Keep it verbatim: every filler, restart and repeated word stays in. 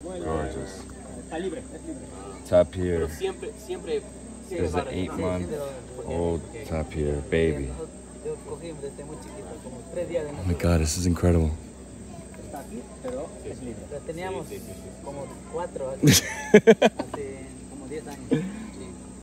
Gorgeous. Tapir. There's an eight month old tapir baby. Oh my god, this is incredible. Teníamos como cuatro hace como diez años.